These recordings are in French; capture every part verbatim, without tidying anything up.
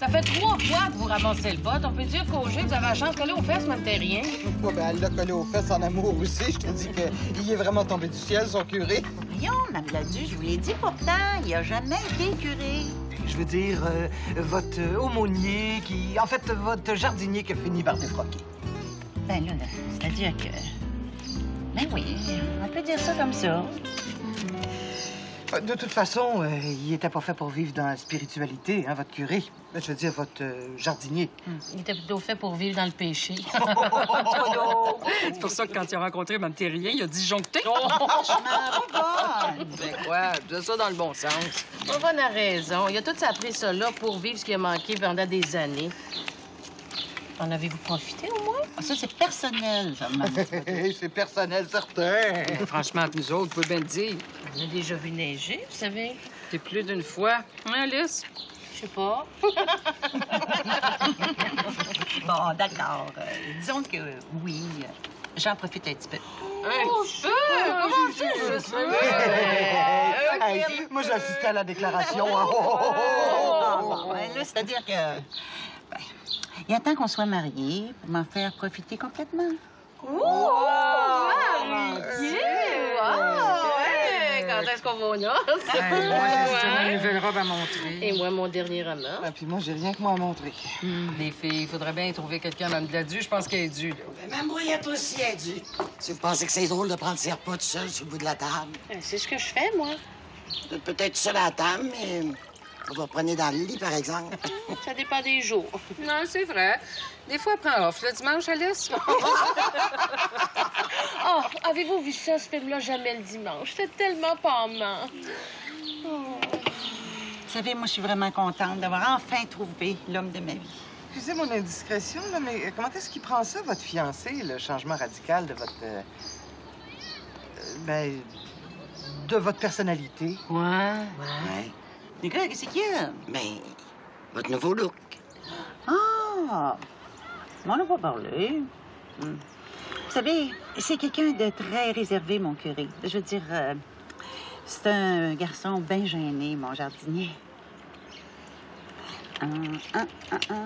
Ça fait trois fois que vous ramassez le bot. On peut dire qu'au jeu, vous avez la chance de coller aux fesses, même t'es rien. Ouais, ben, elle l'a collé aux fesses en amour aussi. Je te dis qu'il est vraiment tombé du ciel, son curé. Voyons, Mme Gladu, je vous l'ai dit pourtant, il a jamais été curé. Je veux dire, euh, votre aumônier qui... En fait, votre jardinier qui a fini par défroquer. Ben là, c'est-à-dire que... Ben oui, on peut dire ça comme ça. De toute façon, euh, il était pas fait pour vivre dans la spiritualité, hein, votre curé. Je veux dire, votre euh, jardinier. Hum. Il était plutôt fait pour vivre dans le péché. C'est pour ça que quand il a rencontré Mme Terrien, il a disjoncté. Oh, je Ben quoi? C'est ça dans le bon sens. Rovonne a raison. Il a tout appris ça là pour vivre ce qui a manqué pendant des années. En avez-vous profité, au moins? Ah, ça, c'est personnel, Mme Gladu. C'est personnel, certain. Franchement, entre nous autres, vous pouvez bien le dire. On a déjà vu neiger, vous savez. C'est plus d'une fois. Hein, Alice? Je sais pas. Bon, d'accord. Euh, disons que euh, oui, euh, j'en profite un petit peu. Oh, je Comment ça? Je sais. Hey, moi, j'ai assisté à la déclaration. Oh, oh, oh, oh. Bon, ben là, c'est-à-dire que... Ben, il attend qu'on soit mariés pour m'en faire profiter complètement. Oh! Marié! Wow! Ouais! Quand est-ce qu'on va aux noces? Hey, moi, j'ai une nouvelle robe à montrer. Et moi, mon dernier roman. Ah, puis moi, j'ai rien que moi à montrer. Hum, les filles, il faudrait bien trouver quelqu'un, Mme Gladu. Je pense qu'elle est due, là. Mme Brouillette aussi est due. Si vous pensez que c'est drôle de prendre ses repas tout seul sur le bout de la table. C'est ce que je fais, moi. Vous êtes peut-être seul à la table, mais vous vous prenez dans le lit, par exemple. Ça dépend des jours. Non, c'est vrai. Des fois, elle prend off le dimanche, Alice. Oh, avez-vous vu ça, ce film-là, Jamais le dimanche? C'était tellement pâmant. Oh. Vous savez, moi, je suis vraiment contente d'avoir enfin trouvé l'homme de ma vie. Excusez mon indiscrétion, là, mais comment est-ce qu'il prend ça, votre fiancé, le changement radical de votre... Euh, ben... de votre personnalité? Ouais. Ouais. Les gars, qu'est-ce qu'il y a? Ben, votre nouveau look. Ah! On n'a pas parlé. Hmm. Vous savez, c'est quelqu'un de très réservé, mon curé. Je veux dire, euh, c'est un garçon bien gêné, mon jardinier. Un, un, un, un.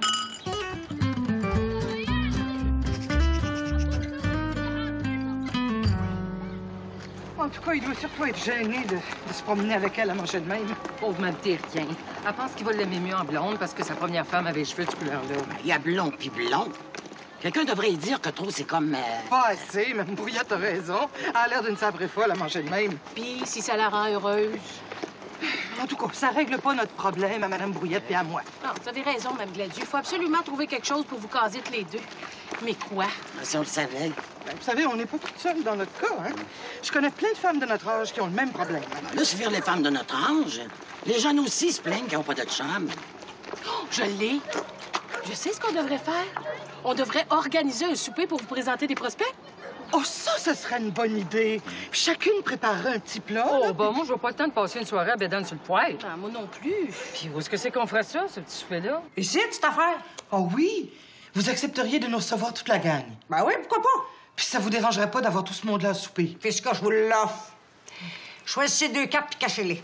En tout cas, il doit surtout être gêné de, de se promener avec elle à manger de même. Pauvre Mme Terrien. Elle pense qu'il va l'aimer mieux en blonde parce que sa première femme avait les cheveux de cette couleur-là. Il y a blond puis blond. Quelqu'un devrait y dire que trop, c'est comme... Euh... Pas assez, Mme Brouillette a raison. Elle a l'air d'une sabrée folle à manger de même. Puis, si ça la rend heureuse. En tout cas, ça règle pas notre problème à Mme Brouillette et à moi. Non, vous avez raison, Mme Gladu. Il faut absolument trouver quelque chose pour vous caser tous les deux. Mais quoi? Si on le savait. Ben, vous savez, on n'est pas toutes seules dans notre cas, hein? Je connais plein de femmes de notre âge qui ont le même problème. Là, c'est vers les femmes de notre âge. Les jeunes aussi se plaignent qu'ils n'ont pas de chum. Oh, je l'ai. Je sais ce qu'on devrait faire. On devrait organiser un souper pour vous présenter des prospects. Oh, ça, ce serait une bonne idée. Chacune préparerait un petit plat. Oh, là, ben moi, je vois pas le temps de passer une soirée à bédane sur le poêle. Ah, moi non plus. Puis où est-ce que c'est qu'on ferait ça, ce petit souper-là? Ici, cette affaire? Oh oui! Vous accepteriez de nous recevoir toute la gang. Ben oui, pourquoi pas? Puis ça vous dérangerait pas d'avoir tout ce monde-là à souper. Puisque je vous l'offre. Choisissez deux cartes puis cachez-les.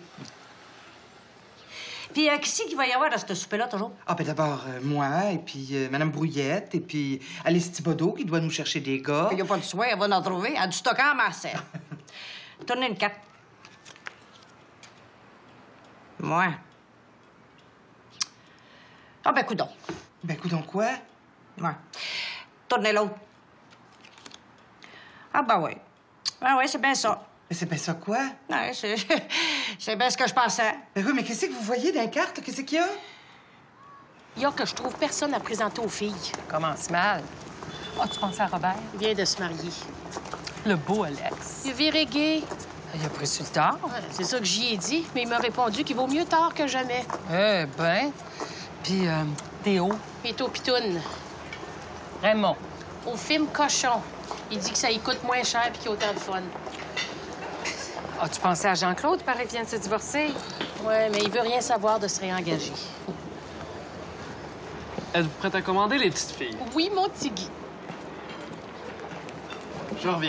Puis euh, qui c'est qu'il va y avoir dans ce souper-là, toujours? Ah, ben d'abord, euh, moi, et puis euh, Mme Brouillette, et puis Alice Thibodeau, qui doit nous chercher des gars. Il n'y a pas de soin, elle va en trouver. Elle a du stock en masse. Tournez une carte. Moi. Ah, ben, coudonc. Ben, coudonc quoi? Ouais. Tournez l'autre. Ah, ben oui. Ah oui, c'est bien ça. Mais c'est bien ça quoi? Ouais, c'est... c'est bien ce que je pensais. Ben oui, mais qu'est-ce que vous voyez dans les cartes? Qu'est-ce qu'il y a? Il y a que je trouve personne à présenter aux filles. Commence mal. Ah, tu pensais à Robert? Il vient de se marier. Le beau Alex. Il a viré gay. Il a pris sur le tard. Ouais, c'est ça que j'y ai dit, mais il m'a répondu qu'il vaut mieux tard que jamais. Eh ben. Puis euh, Théo. Il est au pitoune. Raymond. Au film Cochon. Il dit que ça y coûte moins cher puis qu'il y a autant de fun. As-tu pensé à Jean-Claude, pareil, il vient de se divorcer? Ouais, mais il veut rien savoir de se réengager. Êtes-vous prête à commander, les petites filles? Oui, mon petit Guy. Je reviens.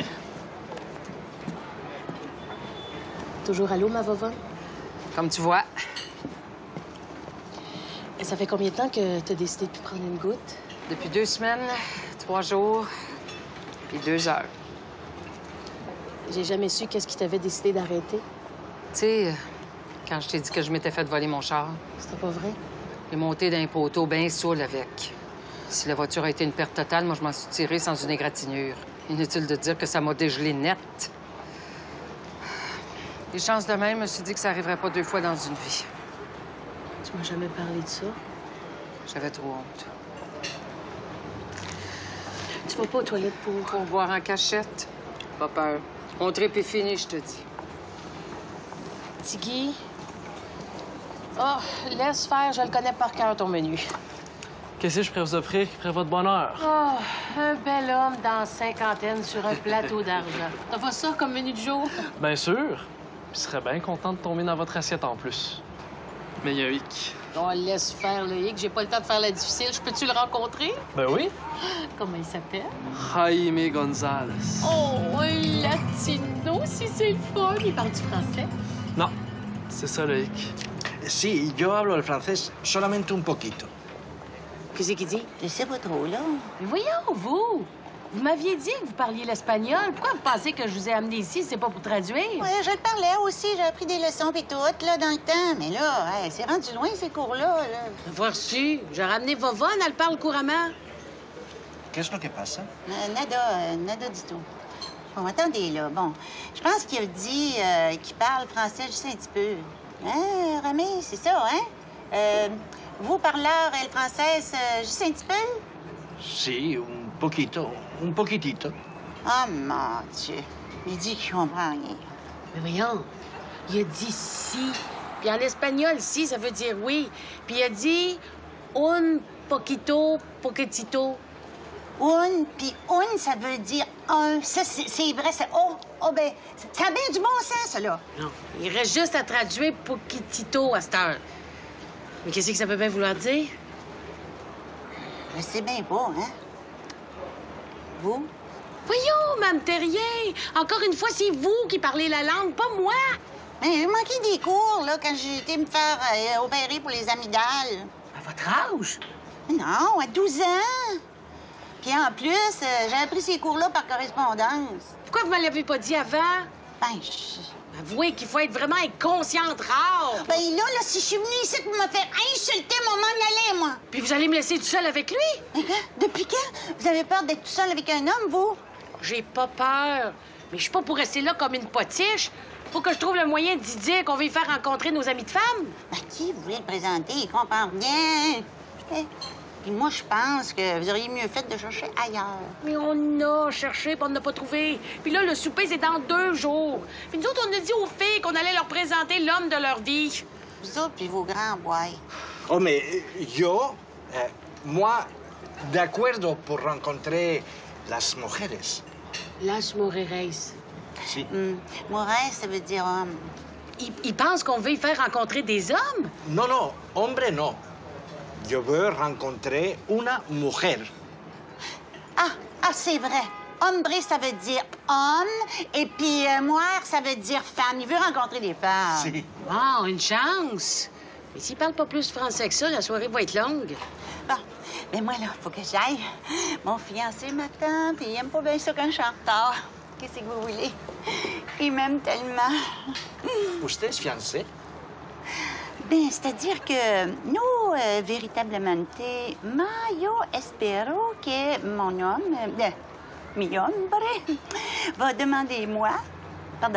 Toujours à l'eau, ma vovonne? Comme tu vois. Et ça fait combien de temps que t'as décidé de plus prendre une goutte? Depuis deux semaines, trois jours, puis deux heures. J'ai jamais su qu'est-ce qui t'avait décidé d'arrêter. Tu sais, quand je t'ai dit que je m'étais fait voler mon char, C'était pas vrai? j'ai monté d'un poteau bien saoul avec. Si la voiture a été une perte totale, moi, je m'en suis tirée sans une égratignure. Inutile de dire que ça m'a dégelé net. Les chances de même, je me suis dit que ça arriverait pas deux fois dans une vie. Tu m'as jamais parlé de ça. J'avais trop honte. Tu vas pas aux toilettes pour... Pour boire en cachette, pas peur. Mon trip est fini, je te dis. Tigui. Oh, laisse faire, je le connais par cœur, ton menu. Qu'est-ce que je pourrais vous offrir qui ferait votre bonheur? Oh, un bel homme dans cinquantaine sur un plateau d'argent. T'as pas ça comme menu du jour? Bien sûr. Puis je serais bien content de tomber dans votre assiette en plus. Mais il y a Hic. Oh, laisse faire le hic, j'ai pas le temps de faire la difficile. Je peux-tu le rencontrer? Ben oui. Comment il s'appelle? Jaime Gonzalez. Oh, un latino, si c'est le fun. Il parle du français? Non, c'est ça le Hic. Sí, yo hablo el francés solamente un poquito. Qu'est-ce qu'il dit? Je sais pas trop, là. Mais voyons, vous! Vous m'aviez dit que vous parliez l'espagnol. Pourquoi vous pensez que je vous ai amené ici si c'est pas pour traduire? Oui, je le parlais aussi. J'ai appris des leçons pis tout, là, dans le temps. Mais là, hey, c'est rendu loin, ces cours-là, là. Voir su. J'ai ramené Vovonne, elle parle couramment. ¿Qué es lo que pasa? Euh, nada, euh, nada du tout. Bon, attendez, là. Bon, je pense qu'il a dit euh, qu'il parle français juste un petit peu. Hein, Ramé, c'est ça, hein? Euh, vous, parleur, elle française, euh, juste un petit peu? Sí, un poquito, un poquitito. Oh, mon Dieu. Il dit qu'il comprend rien. Mais voyons, il a dit si. Puis en espagnol, si, ça veut dire oui. Puis il a dit un poquito, poquitito. Un, puis un, ça veut dire un. Ça, c'est c'est vrai, c'est oh, oh, ben, ça a bien du bon sens, ça, là. Non, il reste juste à traduire poquitito à cette heure. Mais qu'est-ce que ça peut bien vouloir dire? Je sais bien pas, hein? Vous? Voyons, Mme Terrier, encore une fois, c'est vous qui parlez la langue, pas moi. Ben, j'ai manqué des cours, là, quand j'ai été me faire euh, opérer pour les amygdales. À votre âge? Non, à douze ans. Puis en plus, euh, j'ai appris ces cours-là par correspondance. Pourquoi vous ne me l'avez pas dit avant? Ben, je... Avouez qu'il faut être vraiment inconsciente rare. Ben là, là, si je suis venue ici pour me faire insulter, mon m'en aller, moi. Puis vous allez me laisser tout seul avec lui? Mais quand? Depuis quand? Vous avez peur d'être tout seul avec un homme, vous? J'ai pas peur. Mais je suis pas pour rester là comme une potiche. Faut que je trouve le moyen d'y dire qu'on veut y faire rencontrer nos amis de femmes. À qui vous voulez le présenter? Il comprend rien. Eh, Puis moi, je pense que vous auriez mieux fait de chercher ailleurs. Mais on a cherché, puis on n'a pas trouvé. Puis là, le souper, c'est dans deux jours. Puis nous autres, on a dit aux filles qu'on allait leur présenter l'homme de leur vie. Vous autres, puis vos grands bois. Oh, mais yo, eh, moi, de acuerdo por rencontrer las mujeres. Las Moreres. Sí. Hum, Morin, ça veut dire homme. Ils, ils pensent qu'on veut y faire rencontrer des hommes? No, no, hombre no. Yo veux rencontrer una mujer. Ah, ah, c'est vrai. Hombre, ça veut dire homme. Et puis, euh, moire, ça veut dire femme. Il veut rencontrer des femmes. Sí. Bon, une chance. Mais s'ils parlent pas plus français que ça, la soirée va être longue. Bon, mais moi, là, faut que j'aille. Mon fiancé m'attend, puis il aime pas bien ça quand je suis en retard. Qu'est-ce que vous voulez? Il m'aime tellement. Usted es fiancé? Bien, c'est-à-dire que nous, euh, véritablement, ma yo espero que mon homme, euh, mi hombre, va demander moi, pardon,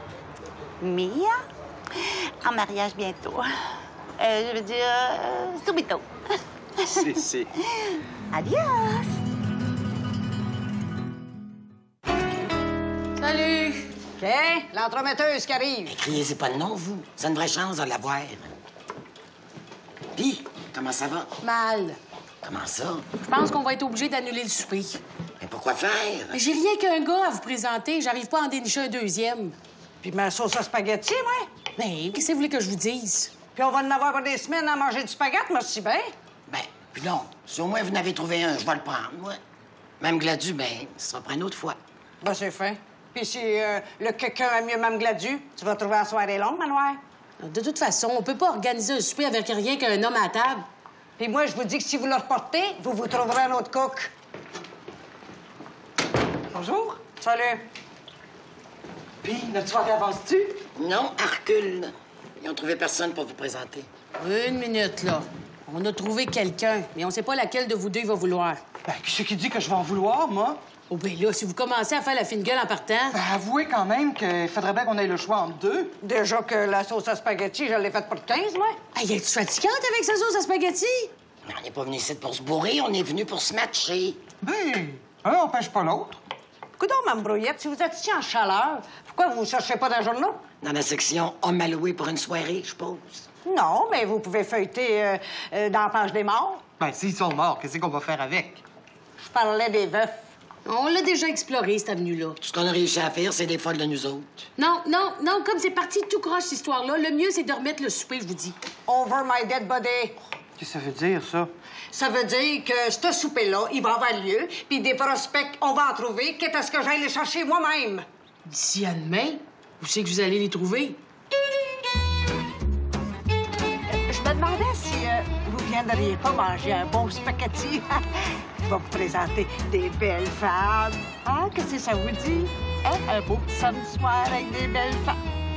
Mia, en mariage bientôt. Euh, je veux dire, euh, subito. Si, si. Adios! Salut! OK, l'entremetteuse qui arrive. Mais criez-y pas le nom, vous. C'est une vraie chance de l'avoir. Puis, comment ça va? Mal. Comment ça? Je pense qu'on va être obligé d'annuler le souper. Mais pourquoi faire? Mais j'ai rien qu'un gars à vous présenter. J'arrive pas à en dénicher un deuxième. Puis ma sauce à spaghetti, moi. Mais qu'est-ce que vous voulez que je vous dise? Puis on va en avoir pour des semaines à manger du spaghetti, merci bien. Ben, puis non. Si au moins vous n'avez trouvé un, je vais le prendre, moi. Même Gladu, ben, ce sera pour une autre fois. Ben, c'est fin. Puis si euh, le quelqu'un a mieux Mme Gladu, tu vas trouver la soirée longue, Manoir. De toute façon, on peut pas organiser un souper avec rien qu'un homme à la table. Puis moi, je vous dis que si vous le reportez, vous vous trouverez un autre cook. Bonjour. Salut. Puis, notre soirée avance-tu? Non, à recul. Ils ont trouvé personne pour vous présenter. Une minute, là. On a trouvé quelqu'un, mais on sait pas laquelle de vous deux il va vouloir. Ben, qui c'est qui dit que je vais en vouloir, moi? Oh, ben là, si vous commencez à faire la fine gueule en partant... Ben, avouez quand même qu'il faudrait bien qu'on ait le choix entre deux. Déjà que la sauce à spaghetti, je l'ai faite pour quinze, moi. Hey, es-tu fatigante avec sa sauce à spaghetti? On n'est pas venu ici pour se bourrer, on est venu pour se matcher. Ben, un n'empêche pas l'autre. Coudonc, Mme Brouillette, si vous êtes ici en chaleur, pourquoi vous ne cherchez pas dans le journal? Dans la section « Homme à louer pour une soirée », je suppose. Non, mais vous pouvez feuilleter euh, euh, dans la page des morts. Ben, s'ils sont morts, qu'est-ce qu'on va faire avec? Je parlais des veufs. On l'a déjà exploré, cette avenue-là. Tout ce qu'on a réussi à faire, c'est des folles de nous autres. Non, non, non, comme c'est parti tout croche, cette histoire-là, le mieux, c'est de remettre le souper, je vous dis. Over my dead body. Qu'est-ce que ça veut dire, ça? Ça veut dire que ce souper-là, il va avoir lieu, puis des prospects, on va en trouver, quitte à ce que j'aille les chercher moi-même. D'ici à demain, vous savez que vous allez les trouver. Je me demandais si euh, vous viendriez pas manger un bon spaghetti. Je vais vous présenter des belles femmes. Ah, qu'est-ce que ça vous dit? Hein? Un beau petit samedi soir avec des belles femmes.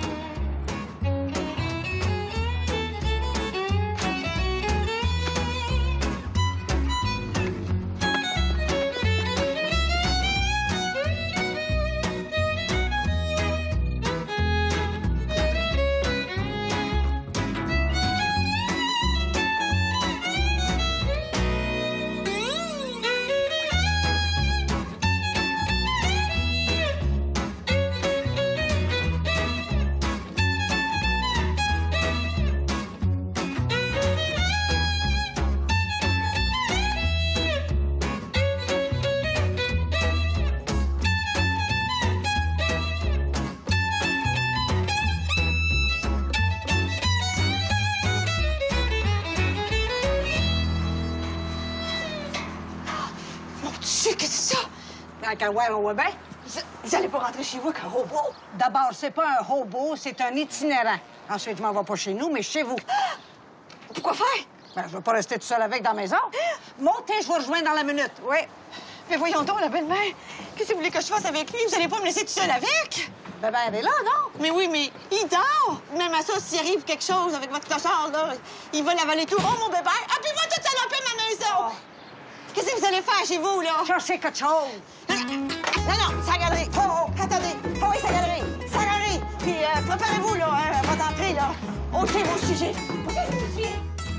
Qu'est-ce que c'est ça? Quand ouais, on voit bien. Vous, vous allez pas rentrer chez vous avec un robot? D'abord, c'est pas un robot, c'est un itinérant. Ensuite, je m'en vais pas chez nous, mais chez vous. Pourquoi faire? Ben, je veux pas rester tout seul avec dans la maison. Montez, je vous rejoins dans la minute, oui. Mais voyons donc, la belle-mère. Qu'est-ce que vous voulez que je fasse avec lui? Vous allez pas me laisser tout seul avec? Ben, ben, elle est là, non? Mais oui, mais il dort! Même à ça, s'il arrive quelque chose avec votre clochard, là, il va l'avaler tout. Oh, mon bébé! Ah, puis il va tout saloper ma maison! Oh. Qu'est-ce que vous allez faire chez vous, là? Cherchez quelque chose. Non, non, sa galerie. Oh, oh, attendez. Oh oui, sa galerie. Sa galerie. Puis euh, préparez-vous, là, hein, à votre entrée, là. OK, mon sujet. OK, mon sujet.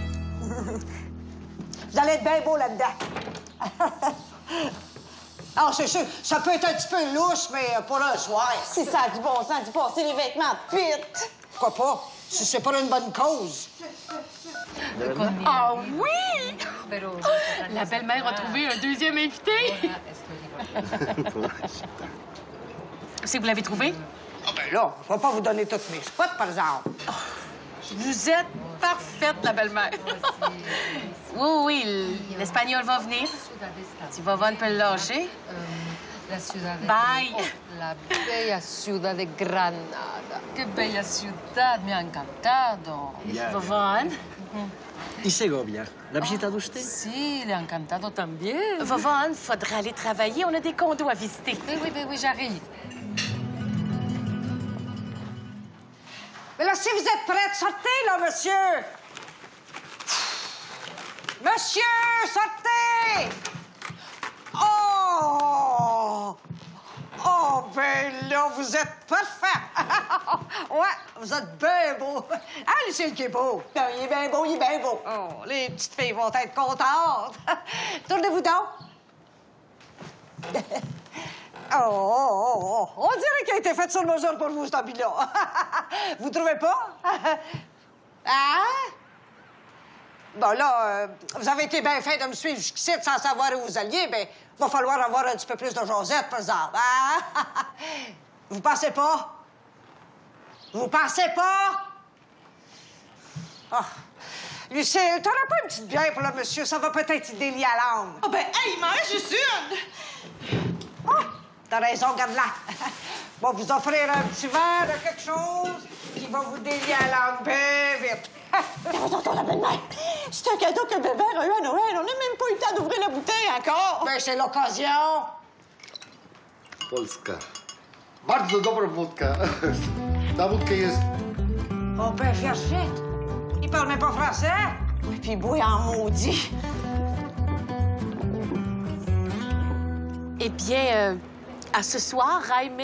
Vous allez être bien beau là-dedans. Ah, c'est sûr, ça peut être un petit peu louche, mais pour un soir. Si ça a du bon sens, du passer les vêtements vite. Pourquoi pas? Si c'est pour une bonne cause. Ah oui! La belle-mère a trouvé un deuxième invité. C'est que vous l'avez trouvé? Ah, ben là, je vais pas vous donner tous mes spots, par exemple. Vous êtes parfaite, la belle-mère. Oui, oui, l'espagnol va venir. Si Vovon peut le lâcher. La ciudad de Bye. Oh, la bella ciudad de Granada. Qué bella ciudad, me ha encantado. Vovon? ¿Y Segovia? ¿La ha visitado usted? Sí, le ha encantado también. Vovon, faudra aller travailler. On a des condos à visiter. Oui, oui, oui, oui, j'arrive. Mais là, si vous êtes prête, sortez, là, monsieur! Monsieur, sortez! Oh! Oh, ben là, vous êtes parfait! Ouais, vous êtes bien beau. Ah, Lucille qui est beau. Non, il est bien beau, il est bien beau. Oh, les petites filles vont être contentes. Tournez-vous donc. Oh, oh, oh, oh. On dirait qu'il a été fait sur mesure pour vous, cet habit-là. Vous trouvez pas? Hein? Bon, là, euh, vous avez été bien fin de me suivre jusqu'ici sans savoir où vous alliez, mais il va falloir avoir un petit peu plus de Josette, par exemple. Hein? Vous pensez pas? Vous pensez pas? Ah. Lucille, t'aurais pas une petite bière pour le monsieur? Ça va peut-être y délier à l'âme. Oh, ben, hey, il m'en reste juste une! Oh, t'as raison, garde-la. Bon, vous offrir un petit verre de quelque chose qui va vous délier à l'âme bien vite. T'as raison, ton la belle-mère. C'est un cadeau que bébé a eu à Noël. On n'a même pas eu le temps d'ouvrir la bouteille encore. Ben, c'est l'occasion. Polska. Bardzo dobra wódka. Ta wódka jest... On peut faire chute. Il parle même pas français. Et puis, boy, en maudit. Eh bien, euh, à ce soir, Jaime.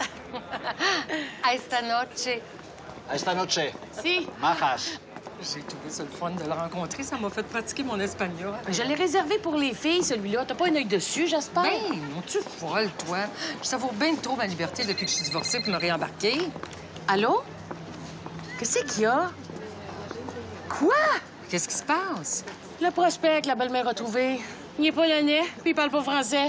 A esta noche. A esta noche. Si. Majas. J'ai trouvé ça le fun de le rencontrer. Ça m'a fait pratiquer mon espagnol. Je l'ai réservé pour les filles, celui-là. T'as pas un œil dessus, j'espère? Ben, non, tu folle, toi. Je savoure bien trop ma liberté depuis que je suis divorcée pour me réembarquer. Allô? Qu'est-ce qu'il y a? Quoi? Qu'est-ce qui se passe? Le prospect que la belle-mère a trouvé. Il est polonais, puis il parle pas français.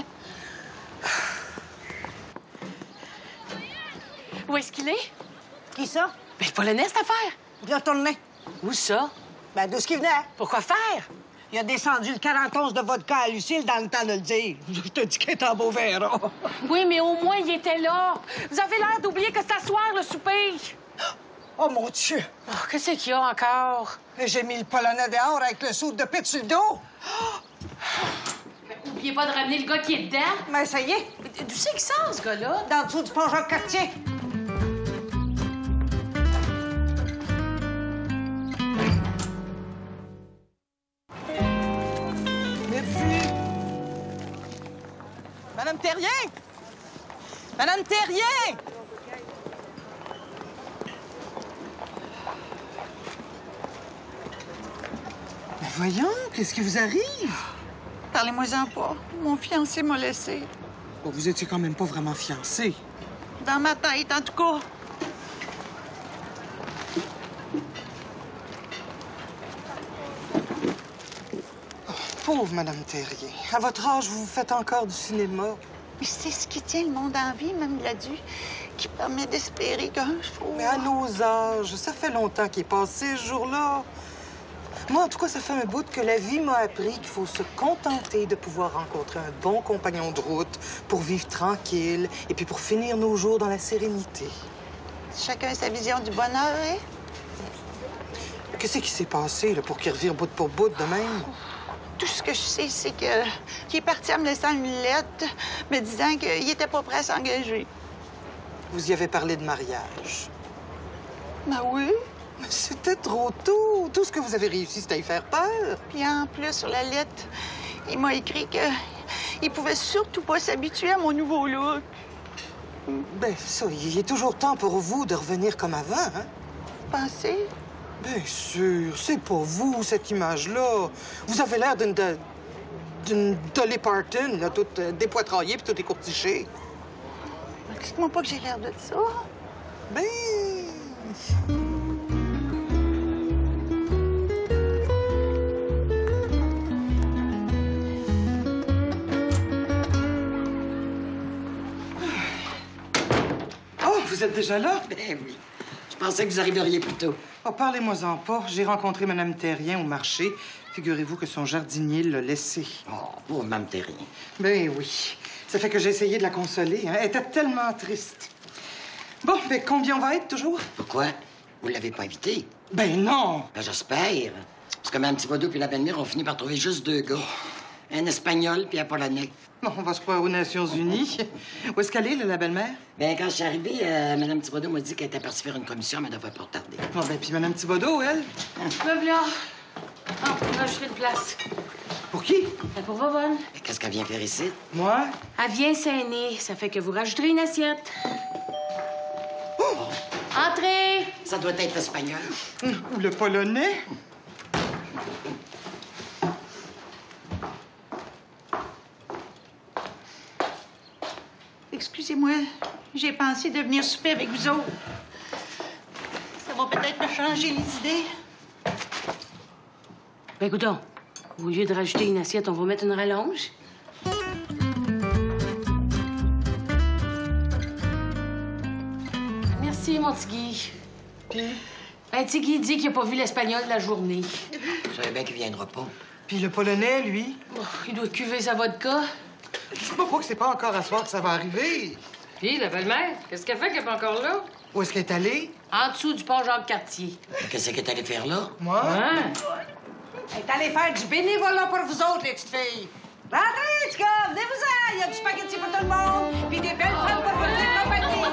Où est-ce qu'il est? Qui ça? Ben, le polonais, cette affaire. Bien tourné. Où ça? Ben, d'où ce qui venait? Pourquoi faire? Il a descendu le quarante onces de vodka à Lucille dans le temps de le dire. Je te dis qu'il est en beau verre. Oui, mais au moins, il était là. Vous avez l'air d'oublier que c'est à soir, le souper. Oh, mon Dieu! Oh, qu'est-ce qu'il y a encore? J'ai mis le polonais dehors avec le soude de pite sur le dos. Mais oubliez pas de ramener le gars qui est dedans. Mais ça y est. D'où c'est qu'il sort, ce gars-là? Dans le dessous du pont Jacques-Cartier. Merci. Madame Terrien! Madame Terrien! Mais voyons, qu'est-ce qui vous arrive? Parlez-moi-en pas. Mon fiancé m'a laissé. Bon, vous étiez quand même pas vraiment fiancés. Dans ma tête, en tout cas. Oh, pauvre Madame Terrien. À votre âge, vous faites encore du cinéma. Mais c'est ce qui tient le monde en vie, Mme Gladu, qui permet d'espérer qu'un jour... Mais à nos âges, ça fait longtemps qu'il est passé, ce jour-là. Moi, en tout cas, ça fait un bout que la vie m'a appris qu'il faut se contenter de pouvoir rencontrer un bon compagnon de route pour vivre tranquille et puis pour finir nos jours dans la sérénité. Chacun a sa vision du bonheur, hein? Qu'est-ce qui s'est passé là, pour qu'il revire bout pour bout de même? Tout ce que je sais, c'est que qu'il est parti en me laissant une lettre me disant qu'il était pas prêt à s'engager. Vous y avez parlé de mariage. Ben oui. Mais c'était trop tôt. Tout ce que vous avez réussi, c'était à y faire peur. Puis en plus, sur la lettre, il m'a écrit que il pouvait surtout pas s'habituer à mon nouveau look. Ben ça, il est toujours temps pour vous de revenir comme avant, hein? Pensez? Bien sûr, c'est pas vous, cette image-là. Vous avez l'air d'une... de- d'une Dolly Parton, là, toute euh, dépoitraillée puis toute écourtichée. Dites-moi pas que j'ai l'air de ça. Ben... Oh, vous êtes déjà là? Ben oui. Je pensais que vous arriveriez plus tôt. Oh, parlez-moi-en pas. J'ai rencontré Mme Terrien au marché. Figurez-vous que son jardinier l'a laissée. Oh, pauvre Mme Terrien. Ben oui. Ça fait que j'ai essayé de la consoler. Hein. Elle était tellement triste. Bon, ben combien on va être, toujours? Pourquoi? Vous l'avez pas invité? Ben non! Ben j'espère. Parce que Mme Thibodeau et la belle-mère ont fini par trouver juste deux gars. Un Espagnol puis un Polonais. Bon, on va se croire aux Nations Unies. Où est-ce qu'elle est, là, la belle-mère? Ben quand je suis arrivée, euh, Mme Thibodeau m'a dit qu'elle était partie faire une commission, mais elle devrait pas tarder. Bon, ben puis Mme Thibodeau, elle? Me voilà. Ah, pour rajouter de place. Pour qui? Ben, pour Vovonne. Qu'est-ce qu'elle vient faire ici? Moi? Elle vient s'aîner. Ça fait que vous rajouterez une assiette. Entrez! Ça doit être l'espagnol. Ou le polonais? Excusez-moi, j'ai pensé de venir souper avec vous autres. Ça va peut-être me changer les idées. Ben, écoutons, au lieu de rajouter une assiette, on va mettre une rallonge. Merci, mon petit Guy. Puis? Ben, petit Guy dit qu'il n'a pas vu l'espagnol de la journée. Je savais bien qu'il viendra pas. Puis le polonais, lui? Oh, il doit cuver sa vodka. Dis-moi pas que c'est pas encore à soir que ça va arriver. Puis, la belle-mère, qu'est-ce qu'elle fait qu'elle n'est pas encore là? Où est-ce qu'elle est allée? En dessous du pont Jacques-Cartier. Qu'est-ce qu'elle est allée faire là? Moi? Hein? Elle est allée faire du bénévolat pour vous autres, les petites filles. Rentrez, les petits gars, venez-vous-en. Il y a du spaghetti pour tout le monde, puis des belles femmes pour votre petite compagnie.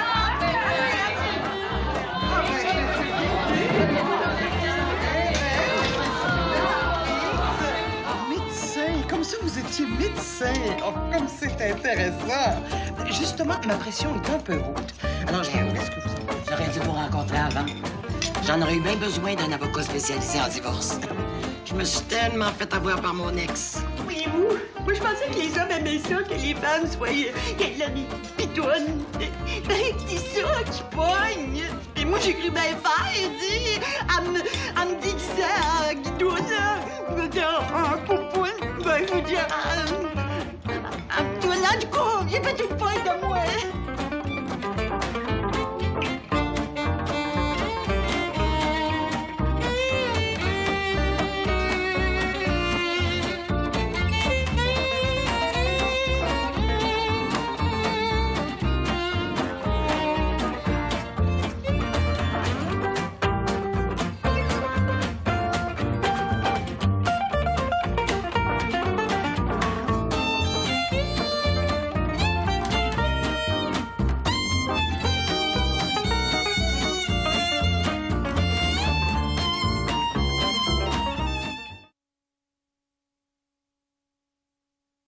Médecin, comme ça vous étiez médecin. Oh, comme c'est intéressant. Justement, ma pression est un peu haute. Alors, je me laisse que vous... J'aurais dû vous rencontrer avant. J'en aurais eu bien besoin d'un avocat spécialisé en divorce. Je me suis tellement fait avoir par mon ex. Voyez-vous, moi, je pensais que les hommes aimaient ça, que les femmes soient... qu'elles l'aient pitonnes. Ben, c'est ça qui pogne. Et moi, j'ai cru bien faire, dis, en me, en me déguisant en guidoune, en poupoune. Ben, je veux dire, en... en... en... en... en tout cas, il a fait une pointe de moi.